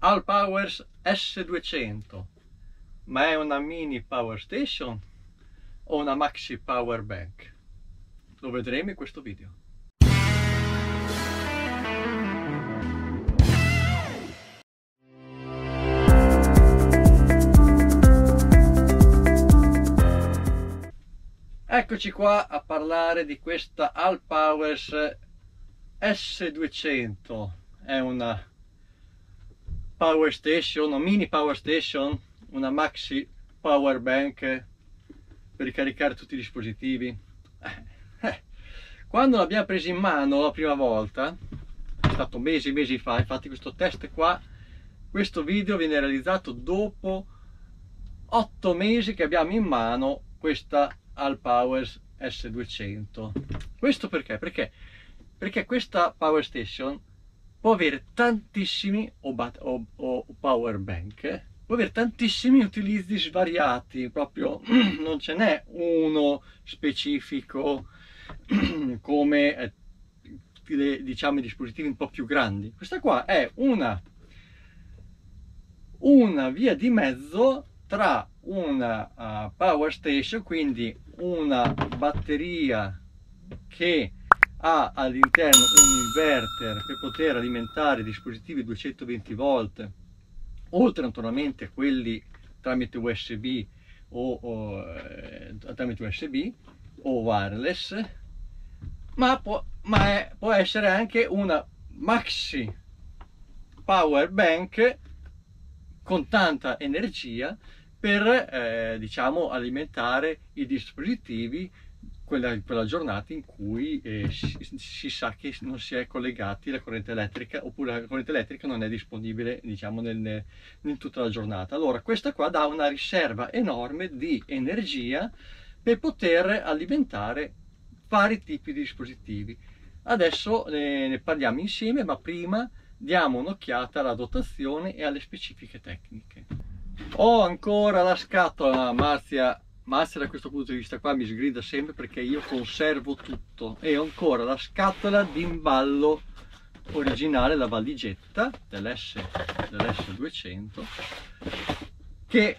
Allpowers S200, ma è una mini power station o una maxi power bank? Lo vedremo in questo video. Eccoci qua a parlare di questa Allpowers S200. È una power station, una mini power station, una maxi power bank per ricaricare tutti i dispositivi. Quando l'abbiamo presa in mano la prima volta, è stato mesi fa, infatti questo test qua, questo video viene realizzato dopo 8 mesi che abbiamo in mano questa Allpowers S200. Questo perché? Perché questa power station può avere tantissimi o power bank, può avere tantissimi utilizzi svariati, proprio non ce n'è uno specifico come diciamo i dispositivi un po' più grandi. Questa qua è una via di mezzo tra una power station, quindi una batteria che ha all'interno un inverter per poter alimentare dispositivi 220 volt, oltre naturalmente a quelli tramite USB o wireless, ma può essere anche una maxi power bank con tanta energia per diciamo alimentare i dispositivi quella giornata in cui si sa che non si è collegati alla corrente elettrica, oppure la corrente elettrica non è disponibile, diciamo, in tutta la giornata. Allora questa qua dà una riserva enorme di energia per poter alimentare vari tipi di dispositivi. Adesso ne parliamo insieme, ma prima diamo un'occhiata alla dotazione e alle specifiche tecniche. Ho ancora la scatola, Marzia da questo punto di vista qua mi sgrida sempre perché io conservo tutto, e ho ancora la scatola d'imballo originale, la valigetta dell'S200, che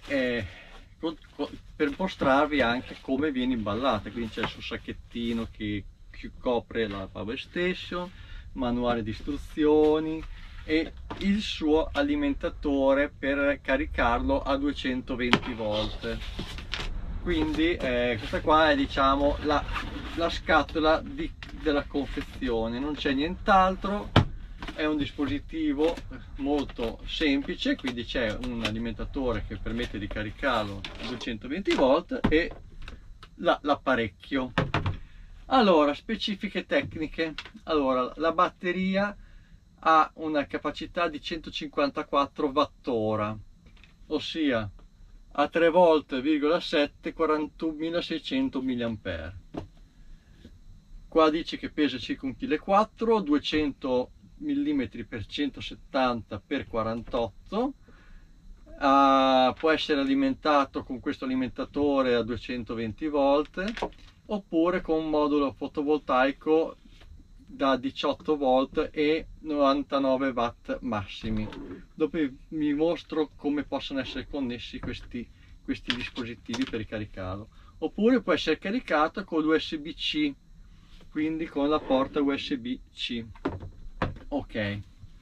per mostrarvi anche come viene imballata. Quindi c'è il suo sacchettino che copre la power station, manuale di istruzioni e il suo alimentatore per caricarlo a 220 volt. Quindi questa qua è, diciamo, la scatola della confezione, non c'è nient'altro. È un dispositivo molto semplice, quindi c'è un alimentatore che permette di caricarlo a 220 volt e l'apparecchio. Allora, specifiche tecniche. Allora, la batteria ha una capacità di 154 Wh, ossia a 3 volt,7 41.600 mAh. Qua dice che pesa circa 1,4 kg, 200 mm x 170 x 48. Può essere alimentato con questo alimentatore a 220 volt oppure con un modulo fotovoltaico da 18 volt e 99 watt massimi. Dopo vi mostro come possono essere connessi questi dispositivi per ricaricarlo. Oppure può essere caricato con l'USB-C, quindi con la porta USB-C. Ok.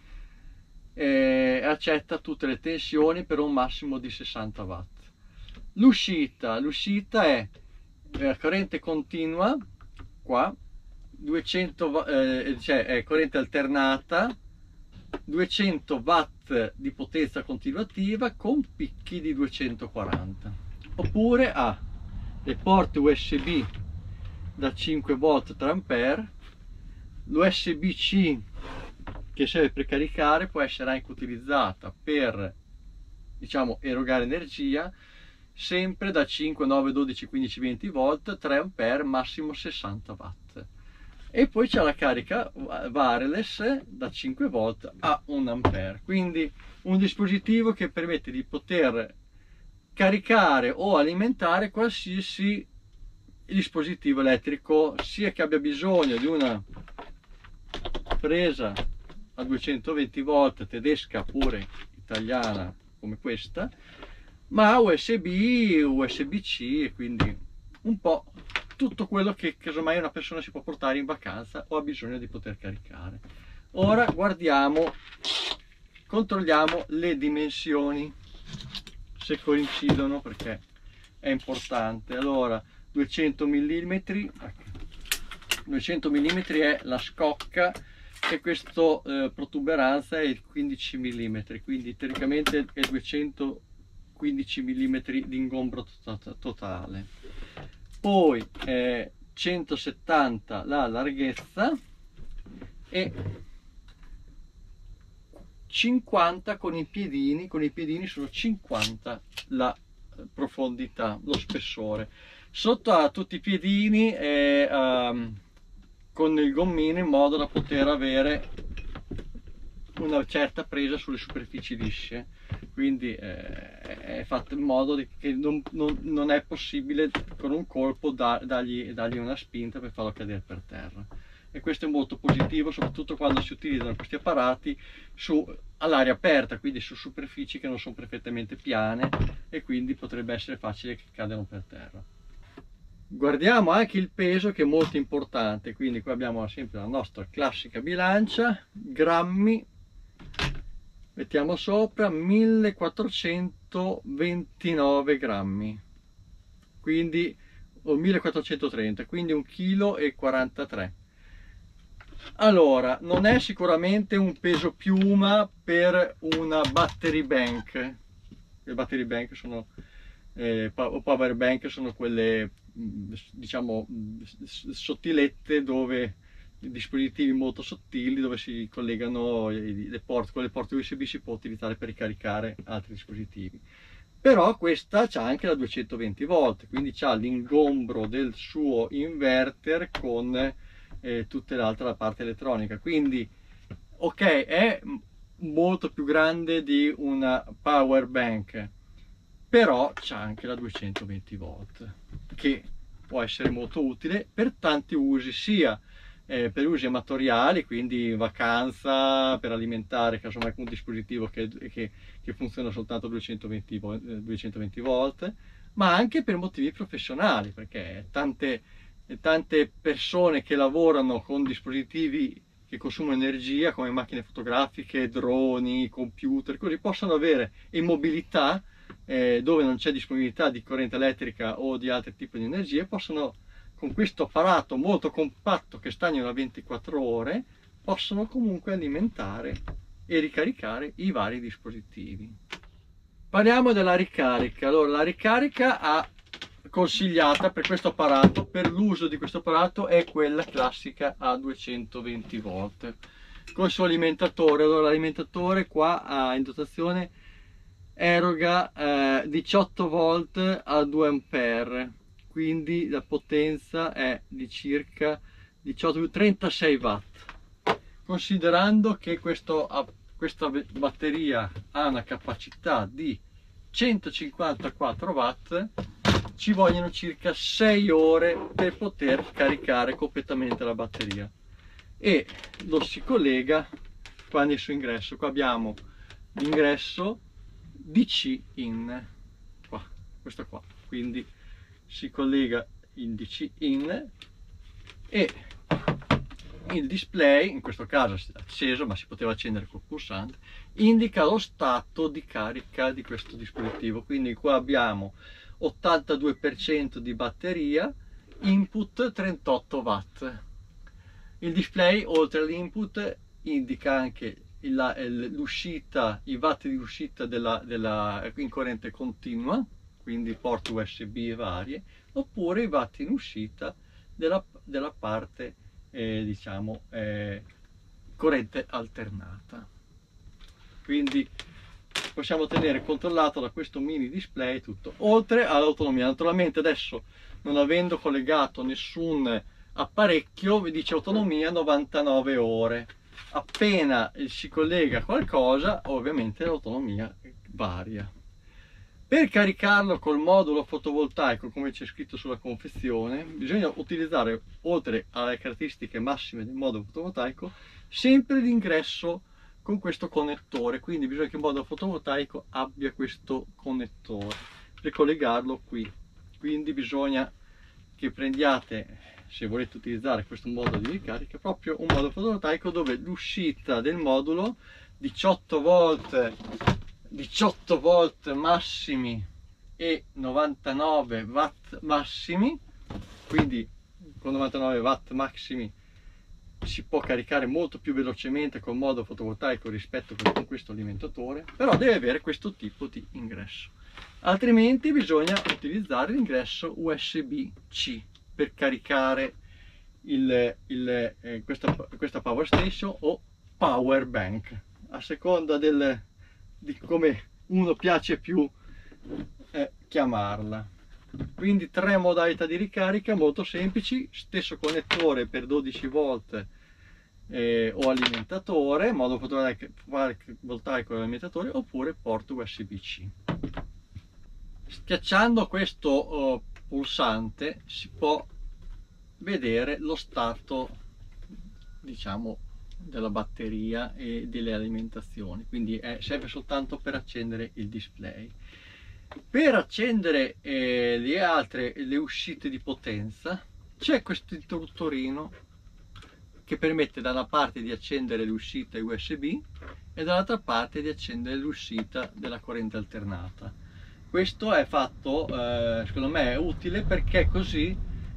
Accetta tutte le tensioni per un massimo di 60 watt. L'uscita è corrente continua qua, 200 cioè è corrente alternata, 200 watt di potenza continuativa con picchi di 240. Oppure ha le porte USB da 5 volt 3 ampere, l'USB-C che serve per caricare, può essere anche utilizzata per, diciamo, erogare energia, sempre da 5, 9, 12, 15, 20 volt, 3 ampere, massimo 60 watt. E poi c'è la carica wireless da 5 volt a 1 ampere, quindi un dispositivo che permette di poter caricare o alimentare qualsiasi dispositivo elettrico, sia che abbia bisogno di una presa a 220 volt tedesca, pure italiana come questa, ma USB, USB-C, e quindi un po' tutto quello che casomai una persona si può portare in vacanza o ha bisogno di poter caricare. Ora guardiamo, controlliamo le dimensioni, se coincidono, perché è importante. Allora, 200 mm, 200 mm è la scocca, e questo protuberanza è il 15 mm, quindi teoricamente è 215 mm di ingombro totale. Poi 170 la larghezza e 50 con i piedini sono 50 la profondità, lo spessore. Sotto a tutti i piedini con il gommino, in modo da poter avere una certa presa sulle superfici lisce, quindi è fatto in modo che non è possibile con un colpo dargli una spinta per farlo cadere per terra, e questo è molto positivo, soprattutto quando si utilizzano questi apparati all'aria aperta, quindi su superfici che non sono perfettamente piane, e quindi potrebbe essere facile che cadano per terra. Guardiamo anche il peso, che è molto importante, quindi qua abbiamo sempre la nostra classica bilancia, grammi, mettiamo sopra 1429 grammi, quindi o 1430, quindi 1,43 kg. Allora, non è sicuramente un peso piuma per una battery bank. Le battery bank sono o power bank, sono quelle diciamo sottilette, dove dispositivi molto sottili, dove si collegano con le porte USB, si può utilizzare per ricaricare altri dispositivi. Però questa c'ha anche la 220 volt, quindi c'ha l'ingombro del suo inverter con tutta l'altra parte elettronica, quindi ok, è molto più grande di una power bank, però c'ha anche la 220 volt, che può essere molto utile per tanti usi, sia per usi amatoriali, quindi in vacanza, per alimentare casomai un dispositivo che funziona soltanto a 220 volt, ma anche per motivi professionali, perché tante persone che lavorano con dispositivi che consumano energia, come macchine fotografiche, droni, computer, così, possono avere in mobilità, dove non c'è disponibilità di corrente elettrica o di altri tipi di energie, possono, con questo apparato molto compatto che stagna da 24 ore, possono comunque alimentare e ricaricare i vari dispositivi. Parliamo della ricarica. Allora, la ricarica consigliata per questo apparato, per l'uso di questo apparato, è quella classica a 220 volt con il suo alimentatore. Allora, l'alimentatore qua in dotazione eroga 18 volt a 2 ampere, quindi la potenza è di circa 36 watt, considerando che questa batteria ha una capacità di 154 watt. Ci vogliono circa 6 ore per poter caricare completamente la batteria, e lo si collega qua nel suo ingresso. Qua abbiamo l'ingresso DC in, questo qua, quindi si collega in DC in, e il display, in questo caso è acceso ma si poteva accendere col pulsante, indica lo stato di carica di questo dispositivo. Quindi qua abbiamo 82% di batteria, input 38 watt. Il display, oltre all'input, indica anche l'uscita, i watt di uscita in corrente continua, quindi porte USB e varie, oppure i watt in uscita della parte diciamo corrente alternata. Quindi possiamo tenere controllato da questo mini display tutto, oltre all'autonomia. Naturalmente adesso, non avendo collegato nessun apparecchio, vi dice autonomia 99 ore. Appena si collega qualcosa, ovviamente l'autonomia varia. Per caricarlo col modulo fotovoltaico, come c'è scritto sulla confezione, bisogna utilizzare, oltre alle caratteristiche massime del modulo fotovoltaico, sempre l'ingresso con questo connettore, quindi bisogna che il modulo fotovoltaico abbia questo connettore per collegarlo qui. Quindi bisogna che prendiate, se volete utilizzare questo modulo di ricarica, proprio un modulo fotovoltaico dove l'uscita del modulo 18 volt massimi e 99 watt massimi, quindi con 99 watt massimi si può caricare molto più velocemente col modulo fotovoltaico rispetto con questo alimentatore, però deve avere questo tipo di ingresso, altrimenti bisogna utilizzare l'ingresso USB-C per caricare questa power station o power bank, a seconda di come uno piace più chiamarla. Quindi 3 modalità di ricarica molto semplici: stesso connettore per 12 volt o alimentatore, modulo fotovoltaico e alimentatore, oppure porto USB-C. Schiacciando questo pulsante si può vedere lo stato, diciamo, della batteria e delle alimentazioni, quindi serve soltanto per accendere il display. Per accendere le uscite di potenza c'è questo interruttorino che permette da una parte di accendere l'uscita USB e dall'altra parte di accendere l'uscita della corrente alternata. Questo è fatto, secondo me è utile, perché così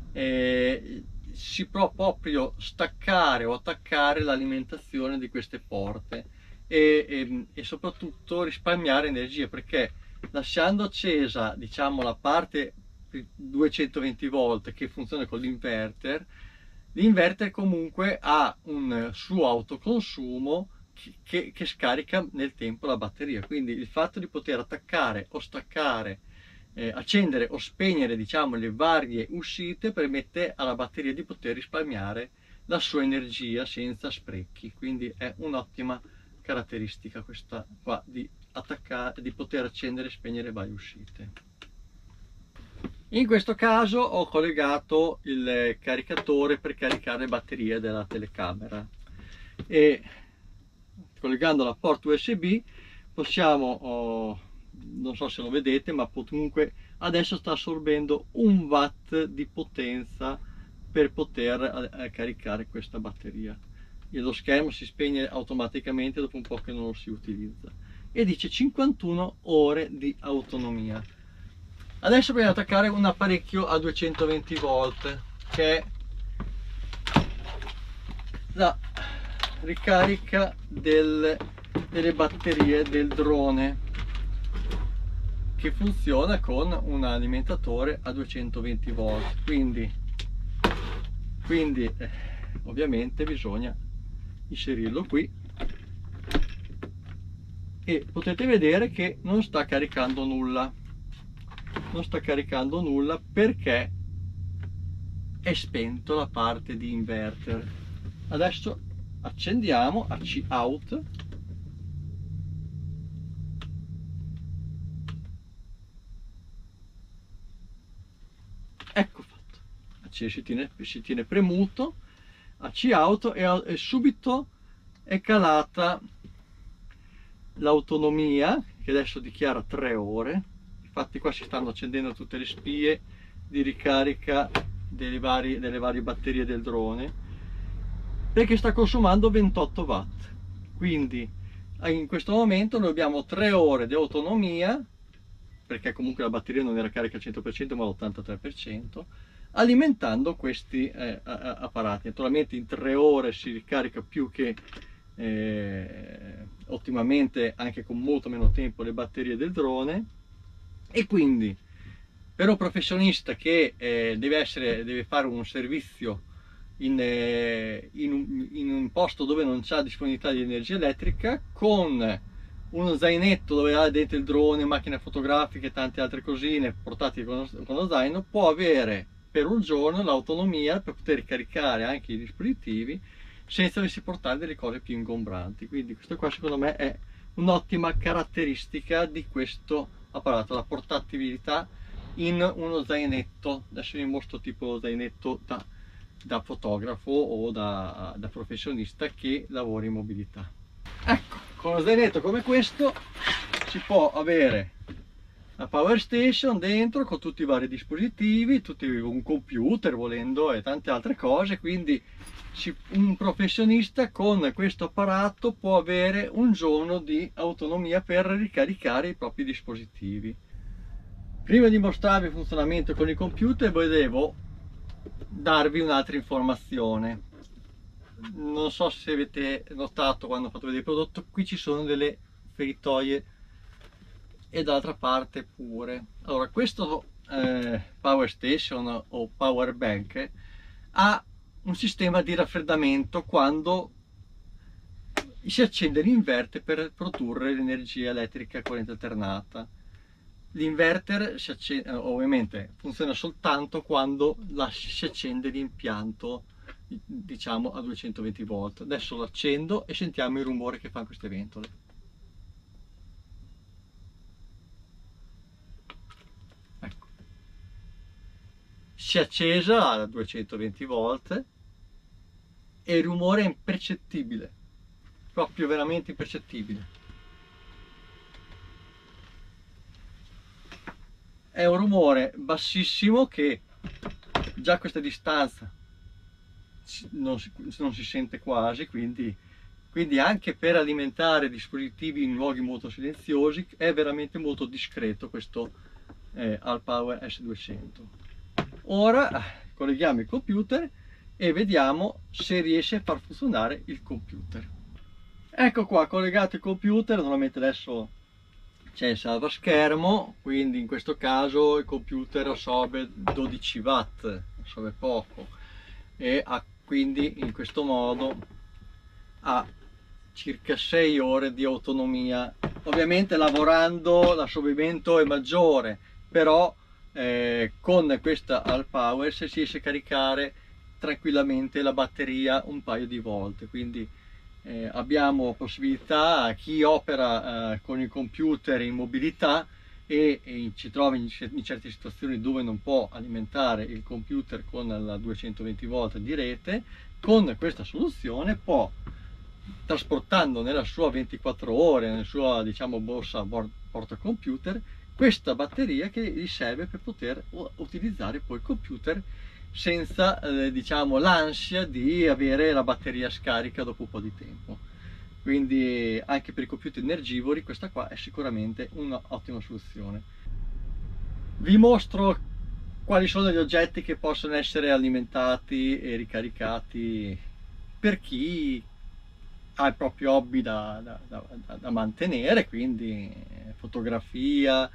si può proprio staccare o attaccare l'alimentazione di queste porte e soprattutto risparmiare energia, perché lasciando accesa, diciamo, la parte 220 volt che funziona con l'inverter, l'inverter comunque ha un suo autoconsumo che scarica nel tempo la batteria, quindi il fatto di poter attaccare o staccare, accendere o spegnere, diciamo, le varie uscite permette alla batteria di poter risparmiare la sua energia senza sprechi, quindi è un'ottima caratteristica questa qua di poter accendere e spegnere varie uscite. In questo caso ho collegato il caricatore per caricare le batterie della telecamera e collegando la porta USB possiamo, non so se lo vedete, ma comunque adesso sta assorbendo 1 watt di potenza per poter caricare questa batteria, e lo schermo si spegne automaticamente dopo un po' che non lo si utilizza, e dice 51 ore di autonomia. Adesso bisogna attaccare un apparecchio a 220 volt che è la ricarica delle batterie del drone, che funziona con un alimentatore a 220 volt, quindi ovviamente bisogna inserirlo qui e potete vedere che non sta caricando nulla, perché è spento la parte di inverter. Adesso accendiamo AC out, ecco fatto, si tiene premuto AC out e subito è calata l'autonomia, che adesso dichiara 3 ore. Infatti qua si stanno accendendo tutte le spie di ricarica delle varie batterie del drone, perché sta consumando 28 watt. Quindi in questo momento noi abbiamo 3 ore di autonomia, perché comunque la batteria non era carica al 100% ma all'83%, alimentando questi apparati. Naturalmente in 3 ore si ricarica più che ottimamente, anche con molto meno tempo, le batterie del drone, e quindi per un professionista che deve fare un servizio in un posto dove non c'è disponibilità di energia elettrica, con uno zainetto dove ha dentro il drone, macchine fotografiche e tante altre cosine portate con lo zaino, può avere per un giorno l'autonomia per poter caricare anche i dispositivi senza doversi portare delle cose più ingombranti. Quindi questo qua secondo me è un'ottima caratteristica di questo apparato, la portabilità in uno zainetto. Adesso vi mostro tipo zainetto da fotografo o da professionista che lavora in mobilità. Ecco, con uno zainetto come questo si può avere la power station dentro con tutti i vari dispositivi, un computer volendo e tante altre cose, quindi un professionista con questo apparato può avere un giorno di autonomia per ricaricare i propri dispositivi. Prima di mostrarvi il funzionamento con il computer volevo darvi un'altra informazione. Non so se avete notato quando ho fatto vedere il prodotto, qui ci sono delle feritoie e dall'altra parte pure. Allora, questo power station o power bank ha un sistema di raffreddamento quando si accende l'inverter per produrre l'energia elettrica a corrente alternata. L'inverter ovviamente funziona soltanto quando si accende l'impianto, diciamo a 220 volt. Adesso lo accendo e sentiamo il rumore che fanno queste ventole. Ecco, si è accesa a 220 volt e il rumore è impercettibile, proprio veramente impercettibile. È un rumore bassissimo che già a questa distanza non si sente quasi, quindi anche per alimentare dispositivi in luoghi molto silenziosi è veramente molto discreto questo Allpower S200. Ora colleghiamo il computer e vediamo se riesce a far funzionare il computer. Ecco qua collegato il computer. Normalmente adesso c'è il salvaschermo, quindi in questo caso il computer assorbe 12 watt, assorbe poco, e quindi in questo modo ha circa 6 ore di autonomia. Ovviamente lavorando l'assorbimento è maggiore, però con questa Allpower si riesce a caricare tranquillamente la batteria un paio di volte, quindi abbiamo possibilità, a chi opera con il computer in mobilità e si trova in certe situazioni dove non può alimentare il computer con la 220 volt di rete, con questa soluzione può, trasportando nella sua 24 ore, nella sua, diciamo, borsa portacomputer, questa batteria che gli serve per poter utilizzare poi il computer senza diciamo l'ansia di avere la batteria scarica dopo un po' di tempo. Quindi anche per i computer energivori questa qua è sicuramente un'ottima soluzione. Vi mostro quali sono gli oggetti che possono essere alimentati e ricaricati per chi ha il proprio hobby da mantenere, quindi fotografia,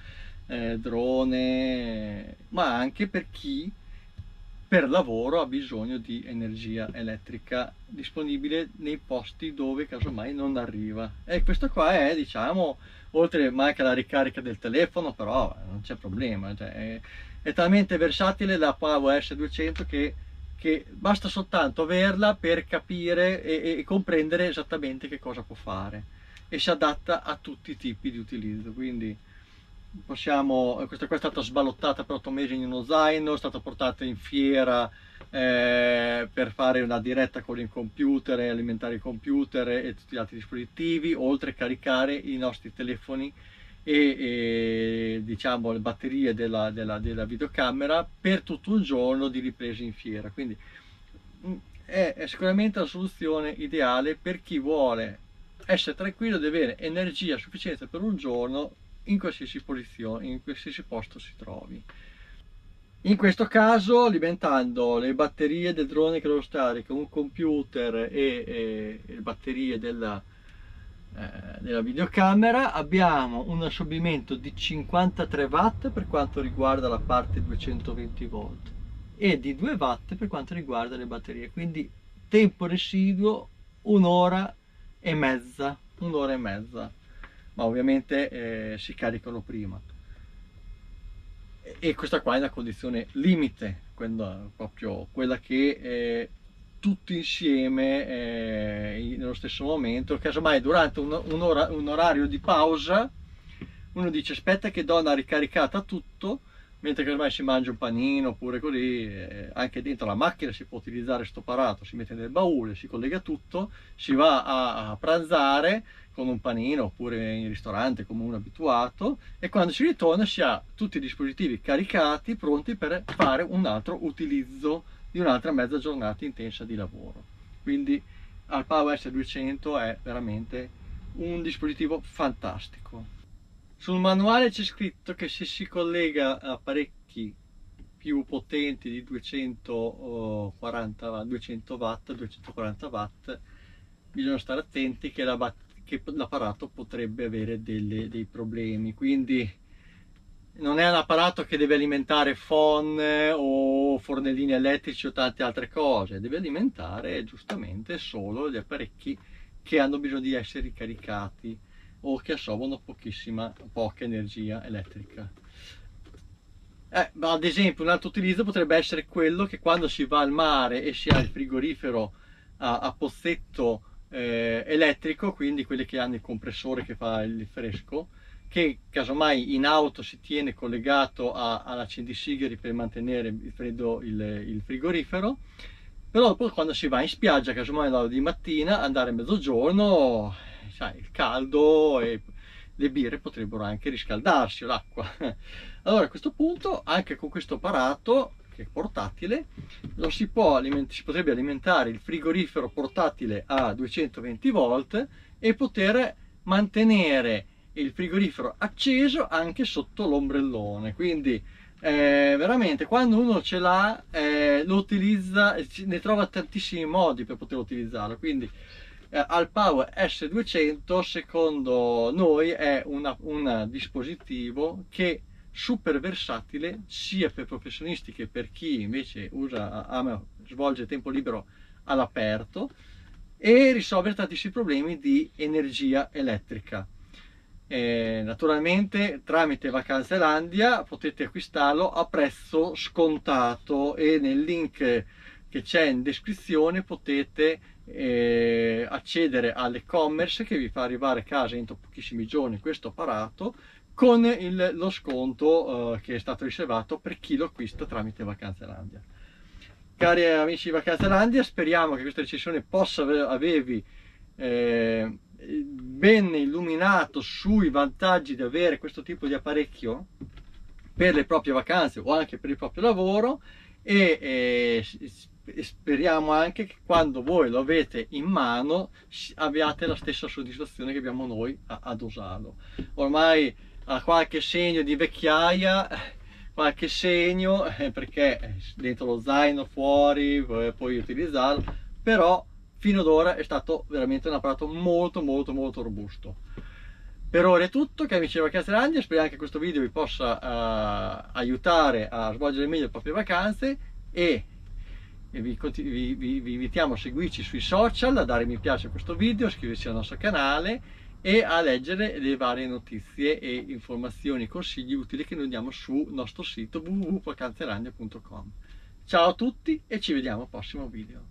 drone, ma anche per chi per lavoro ha bisogno di energia elettrica disponibile nei posti dove casomai non arriva. E questo qua è, diciamo, oltre manca la ricarica del telefono, però non c'è problema, cioè, è talmente versatile la Power S200 che basta soltanto averla per capire e comprendere esattamente che cosa può fare, e si adatta a tutti i tipi di utilizzo. Quindi questa qua è stata sballottata per 8 mesi in uno zaino, è stata portata in fiera per fare una diretta con il computer e alimentare il computer e tutti gli altri dispositivi, oltre a caricare i nostri telefoni e diciamo le batterie della videocamera per tutto un giorno di riprese in fiera. Quindi è sicuramente la soluzione ideale per chi vuole essere tranquillo di avere energia sufficiente per un giorno in qualsiasi posizione, in qualsiasi posto si trovi. In questo caso, alimentando le batterie del drone che lo scarica, un computer e le batterie della videocamera, abbiamo un assorbimento di 53 watt per quanto riguarda la parte 220 volt e di 2 watt per quanto riguarda le batterie, quindi tempo residuo un'ora e mezza, ma ovviamente si caricano prima, e questa qua è una condizione limite, proprio quella che tutti insieme nello stesso momento, casomai durante un orario di pausa uno dice aspetta che do una ricaricata a tutto, mentre che ormai si mangia un panino oppure così, anche dentro la macchina si può utilizzare questo apparato, si mette nel baule, si collega tutto, si va a pranzare con un panino oppure in ristorante come uno abituato, e quando si ritorna si ha tutti i dispositivi caricati, pronti per fare un altro utilizzo di un'altra mezza giornata intensa di lavoro. Quindi Alpao S200 è veramente un dispositivo fantastico. Sul manuale c'è scritto che se si collega a apparecchi più potenti di 240, 200 watt, 240 watt, bisogna stare attenti che l'apparato potrebbe avere dei problemi. Quindi non è un apparato che deve alimentare phon o fornellini elettrici o tante altre cose, deve alimentare giustamente solo gli apparecchi che hanno bisogno di essere ricaricati o che assorbono poca energia elettrica. Ad esempio, un altro utilizzo potrebbe essere quello che quando si va al mare e si ha il frigorifero a pozzetto elettrico, quindi quelli che hanno il compressore che fa il fresco, che casomai in auto si tiene collegato all'accendisigari per mantenere il freddo il frigorifero, però dopo quando si va in spiaggia, casomai all'ora di mattina, andare a mezzogiorno, sai, il caldo e le birre potrebbero anche riscaldarsi, l'acqua. Allora a questo punto, anche con questo apparato che è portatile, si potrebbe alimentare il frigorifero portatile a 220 volt e poter mantenere il frigorifero acceso anche sotto l'ombrellone. Quindi veramente quando uno ce l'ha lo utilizza, ne trova tantissimi modi per poter utilizzarlo. Quindi Alpao S200 secondo noi è un dispositivo che super versatile sia per professionisti che per chi invece ama svolgere tempo libero all'aperto, e risolvere tantissimi problemi di energia elettrica. Naturalmente tramite Vacanzelandia potete acquistarlo a prezzo scontato, e nel link che c'è in descrizione potete accedere all'e-commerce che vi fa arrivare a casa entro pochissimi giorni questo apparato con lo sconto che è stato riservato per chi lo acquista tramite Vacanzelandia. Cari amici di Vacanzelandia, speriamo che questa recensione possa avervi ben illuminato sui vantaggi di avere questo tipo di apparecchio per le proprie vacanze o anche per il proprio lavoro, e speriamo anche che quando voi lo avete in mano abbiate la stessa soddisfazione che abbiamo noi ad usarlo. Ormai ha qualche segno di vecchiaia, qualche segno, perché dentro lo zaino, fuori, puoi utilizzarlo, però fino ad ora è stato veramente un apparato molto robusto. Per ora è tutto, cari amici di Vacanzelandia, speriamo che questo video vi possa aiutare a svolgere meglio le proprie vacanze, e vi invitiamo a seguirci sui social, a dare mi piace a questo video, a iscriversi al nostro canale e a leggere le varie notizie e informazioni, consigli utili che noi diamo sul nostro sito www.vacanzelandia.com. Ciao a tutti e ci vediamo al prossimo video.